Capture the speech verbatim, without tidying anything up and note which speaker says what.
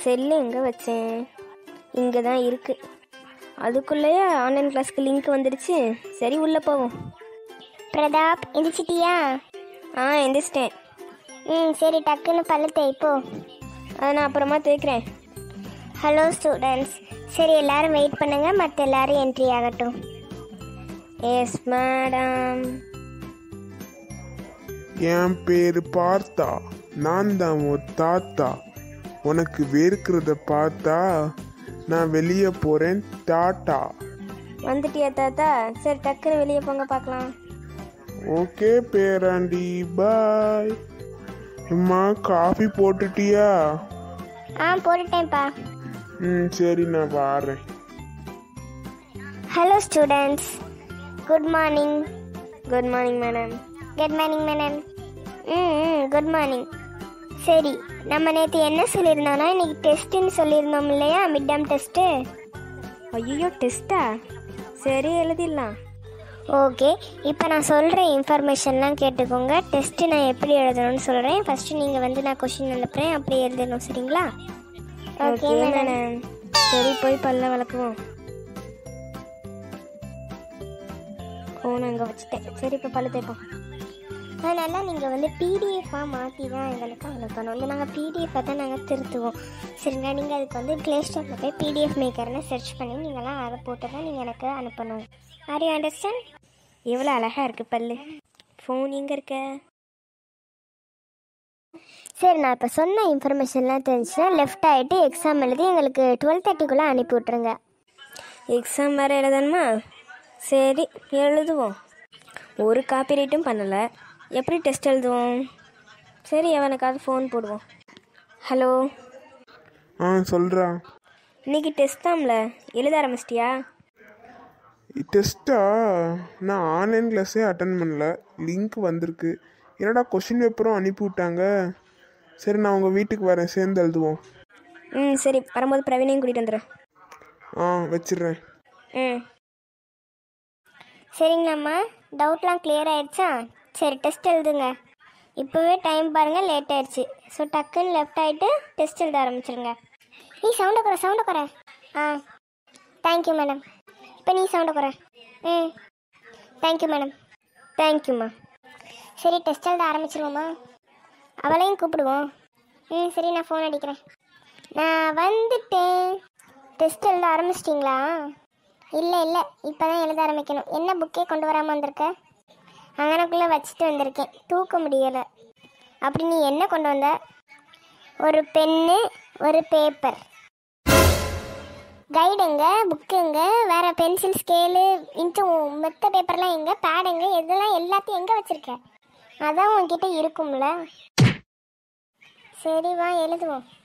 Speaker 1: Cell எங்கே வச்சேன்? இங்கே தான் இருக்குது. அதுக்குள்ளேயே ஆன்லைன் கிளாஸ்க்கு லிங்க் வந்துடுச்சு. சரி உள்ளே போவோம்.
Speaker 2: பிரதாப், எந்திரிச்சிட்டியா?
Speaker 1: ஆ எந்திரிச்சிட்டேன்.
Speaker 2: ம் சரி, டக்குன்னு பல்லு தேய்ப்போ.
Speaker 1: அதை நான் அப்புறமா தேய்க்கிறேன்.
Speaker 2: ஹலோ ஸ்டூடெண்ட்ஸ், சரி எல்லாரும் வெயிட் பண்ணுங்க, மற்ற எல்லாரும் என்ட்ரி ஆகட்டும்.
Speaker 1: Yes madam.
Speaker 3: என் பேரு பார்த்தா, நான் தான் உன் தாத்தா. உனக்கு வேர்க்கிறத பார்த்தா நான் வெளியே போறேன், டாட்டா.
Speaker 1: வந்துட்டியா தாத்தா? சரி டக்குன்னு வெளியே போங்க பார்க்கலாம்.
Speaker 3: ஓகே பேராண்டி, பாய். அம்மா காஃபி போட்டுட்டியா?
Speaker 2: ஆ போட்டுட்டேன்ப்பா.
Speaker 3: ம் சரி, நான் வாரேன்.
Speaker 2: Hello students, good morning.
Speaker 1: Good morning madam.
Speaker 2: Good morning madam. ம் ம் குட் மார்னிங். சரி, நம்ம நேற்று என்ன சொல்லியிருந்தோம்னா இன்னைக்கு டெஸ்ட்டுன்னு சொல்லியிருந்தோம் இல்லையா, மிட் டேர்ம் டெஸ்ட்டு.
Speaker 1: ஐயோ டெஸ்ட்டா? சரி எழுதிடலாம்.
Speaker 2: ஓகே, இப்போ நான் சொல்கிற இன்ஃபர்மேஷன்லாம் கேட்டுக்கோங்க. டெஸ்ட்டு நான் எப்படி எழுதணும்னு சொல்கிறேன். ஃபஸ்ட்டு நீங்கள் வந்து நான் கொஷின் அனுப்புகிறேன், அப்படி எழுதணும். சரிங்களா?
Speaker 1: Okay madam. சரி போய் பல்ல வளர்க்குவோம். ஃபோன் அங்கே வச்சுட்டேன். சரி இப்போ பல்லு தேய்ப்போம்.
Speaker 2: அதனால் நீங்கள் வந்து பிடிஎஃபாக மாற்றி தான் எங்களுக்கு அனுப்பணும். வந்து நாங்கள் பிடிஎஃபாக தான் நாங்கள் திருத்துவோம். சரிங்களா? நீங்கள் அதுக்கு வந்து ப்ளே ஸ்டோரில் போய் பிடிஎஃப் மேக்கர்னு சர்ச் பண்ணி நீங்கள்லாம் அதை போட்டு தான் நீங்கள் எனக்கு அனுப்பணும். Are you understand?
Speaker 1: எவ்வளோ அழகாக இருக்குது பல்லு. ஃபோன் எங்கே இருக்க?
Speaker 2: சரி, நான் இப்போ சொன்ன இன்ஃபர்மேஷன்லாம் தெரிஞ்சுன்னா லெஃப்ட் ஆகிட்டு எக்ஸாம் எழுதி எங்களுக்கு டுவெல் தேர்ட்டிக்குள்ளே அனுப்பி விட்ருங்க.
Speaker 1: எக்ஸாம் வேறு எழுதணுமா? சரி எழுதுவோம். ஒரு காப்பி ரைட்டும் பண்ணலை, எப்படி டெஸ்ட் எழுதுவோம்? சரி அவனுக்காவது ஃபோன் போடுவோம். ஹலோ.
Speaker 3: ஆ சொல்கிறா.
Speaker 1: இன்னைக்கு டெஸ்ட் தான்ல, எழுத ஆரம்பிச்சிட்டியா?
Speaker 3: டெஸ்ட்டா? நான் ஆன்லைன் கிளாஸே அட்டன் பண்ணல, லிங்க் வந்திருக்கு. என்னடா கொஷின் பேப்பரும் அனுப்பி விட்டாங்க. சரி நான் உங்கள் வீட்டுக்கு வரேன், சேர்ந்து எழுதுவோம்.
Speaker 1: ம் சரி, வரும்போது பிரவீனையும் கூட்டிகிட்டு வந்துடுறேன்.
Speaker 3: ஆ வச்சிடுறேன்.
Speaker 1: ம்
Speaker 2: சரிங்களாம்மா, டவுட்லாம் கிளியர் ஆகிடுச்சா? சரி டெஸ்ட் எழுதுங்க. இப்போவே டைம் பாருங்கள், லேட் ஆகிடுச்சு. ஸோ டக்குன்னு லெஃப்ட் ஆகிட்டு டெஸ்ட் எழுத ஆரம்பிச்சிருங்க. நீ சவுண்டை குறை, சவுண்டை குறை. ஆ தேங்க்யூ மேடம். இப்போ நீ சவுண்டை குறை. ம் தேங்க்யூ மேடம்.
Speaker 1: தேங்க்யூம்மா.
Speaker 2: சரி டெஸ்ட் எழுத ஆரம்பிச்சிருவோம்மா. அவளையும் கூப்பிடுவோம். ம் சரி, நான் ஃபோன் அடிக்கிறேன். நான் வந்துட்டேன். டெஸ்ட் எழுத ஆரம்பிச்சிட்டிங்களா? இல்லை இல்லை, இப்போ தான் எழுத ஆரம்பிக்கணும். என்ன புக்கே கொண்டு வராமல் வந்திருக்க? அங்கனக்குள்ளே வச்சுட்டு வந்திருக்கேன், தூக்க முடியலை. அப்படி நீ என்ன கொண்டு வந்த? ஒரு பென்னு, ஒரு பேப்பர். கைடு எங்கே? புக்கு எங்கே? வேறு பென்சில், ஸ்கேலு, இன்ச்சும் மெத்த பேப்பர்லாம் எங்கே? பேட் எங்கே? இதெல்லாம் எல்லாத்தையும் எங்கே வச்சுருக்க? அதான் உன்கிட்ட இருக்கும்ல. சரி வா எழுதுவோம்.